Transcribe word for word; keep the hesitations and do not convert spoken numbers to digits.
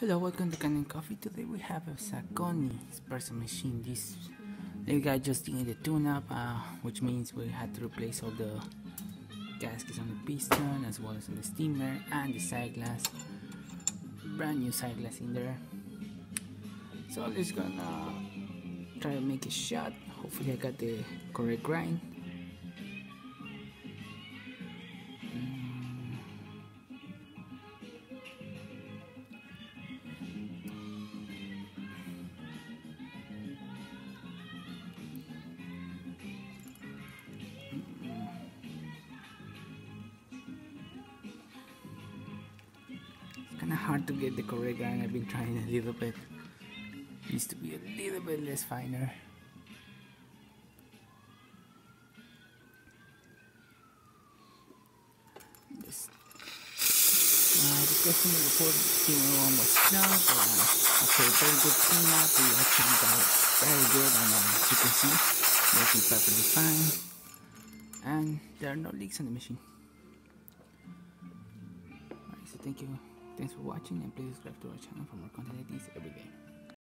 Hello, welcome to Canon Coffee. Today we have a Saucony espresso machine. This little guy just needed a tune-up, uh, which means we had to replace all the gaskets on the piston as well as on the steamer and the side glass. Brand new side glass in there. So I'm just gonna try to make a shot. Hopefully I got the correct grind. Kinda hard to get the correct grind. I've been trying a little bit. Needs to be a little bit less finer. Just uh, the customer report steamer one was snug. Uh, okay, very good cleanup. We actually got it very good, and uh, as you can see, working perfectly fine. And there are no leaks on the machine. Alright, so thank you. Thanks for watching, and please subscribe to our channel for more content like this every day.